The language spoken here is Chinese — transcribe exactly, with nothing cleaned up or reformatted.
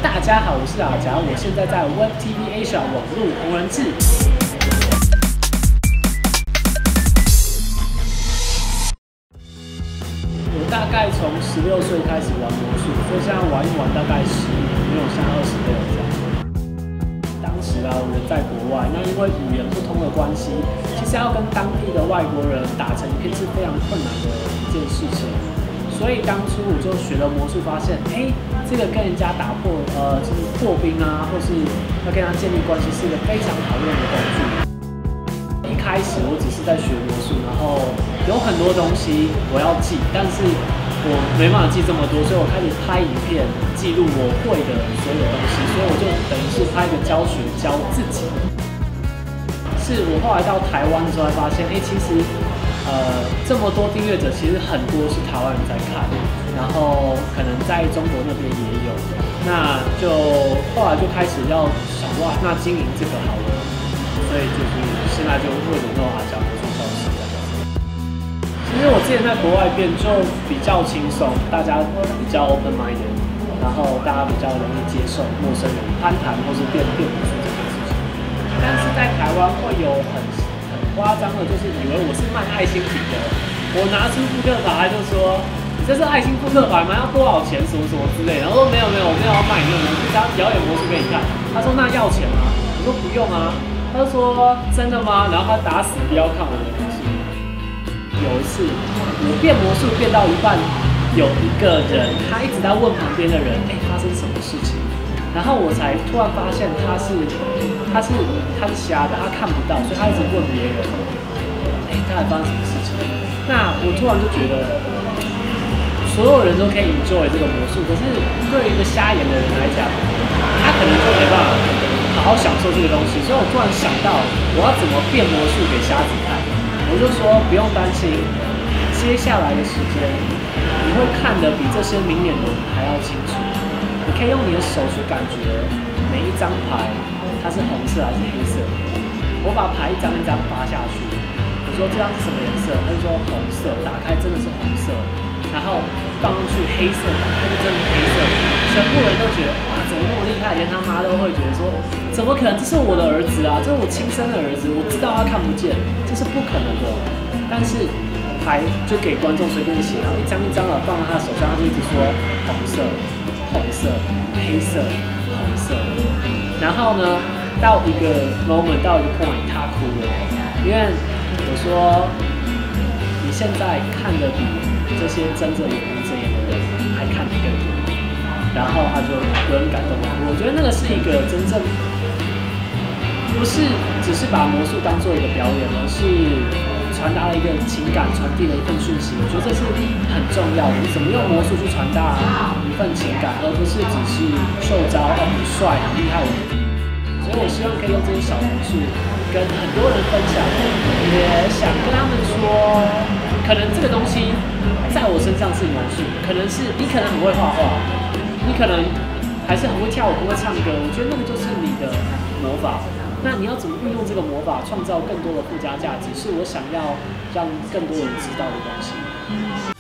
大家好，我是阿夹，我现在在 Web T V Asia 网络同人志。我大概从十六岁开始玩魔术，所以现在玩一玩大概十年，没有像二十六这样。当时啊，我人在国外，那因为语言不通的关系，其实要跟当地的外国人打成一片是非常困难的一件事情。所以当初我就学了魔术，发现，哎、欸，这个跟人家打破，呃，就是破冰啊，或是要跟他建立关系，是一个非常好用的工具。一开始我只是在学魔术，然后有很多东西我要记，但是我没办法记这么多，所以我开始拍影片记录我会的所有东西，所以我就等于是拍一个教学教自己。是我后来到台湾的时候才发现，哎、欸，其实。呃，这么多订阅者，其实很多是台湾人在看，然后可能在中国那边也有，那就后来就开始要想哇，那经营这个好了，所以就是现在就为什么说阿夹魔术教室这样子。其实我之前在国外变就比较轻松，大家比较 open minded， 然后大家比较容易接受陌生人攀谈或是变变魔术这件事情，但是在台湾会有很。夸张的，就是以为我是卖爱心笔的。我拿出扑克牌，他就说：“你这是爱心扑克牌吗？要多少钱？什么什么之类的。”然后说：“没有没有，我没有要卖你，我只是要表演魔术给你看。”他说：“那要钱吗？”我说：“不用啊。”他就说：“真的吗？”然后他打死不要看我的魔术。有一次，我变魔术变到一半，有一个人他一直在问旁边的人：“哎、欸，发生什么事情？”然后我才突然发现他是他是他是瞎的，他看不到，所以他一直问别人，哎、欸，他还发生什么事情？那我突然就觉得，所有人都可以 enjoy 这个魔术，可是对于一个瞎眼的人来讲，他可能就没办法好好享受这个东西。所以我突然想到，我要怎么变魔术给瞎子看？我就说不用担心，接下来的时间你会看得比这些明眼人还要清楚。你可以用你的手去感觉每一张牌，它是红色还是黑色。我把牌一张一张发下去，我说这张是什么颜色？他就说红色，打开真的是红色。然后放上去黑色，打开就真的是黑色。全部人都觉得哇，怎么那么厉害？连他妈都会觉得说，怎么可能？这是我的儿子啊，这是我亲生的儿子，我知道他看不见，这是不可能的。但是牌就给观众随便写，然后一张一张的放在他的手上，他就一直说红色。红色、黑色、红色，然后呢，到一个 moment， 到一个 point， 他哭了，因为我说你现在看得比这些睁着眼闭着眼的人还看得更多，然后他就有点感动了。我觉得那个是一个真正不是只是把魔术当做一个表演，而是传达了一个情感，传递了一份讯息。我觉得这是很重要的。你怎么用魔术去传达一份情感，而不是只是秀招，哦，很帅，很厉害。所以我希望可以用这些小魔术跟很多人分享，也想跟他们说，可能这个东西在我身上是魔术，可能是你可能很会画画，你可能还是很会跳舞，很会唱歌。我觉得那个就是你的魔法。那你要怎么运用这个魔法，创造更多的附加价值，是我想要让更多人知道的东西。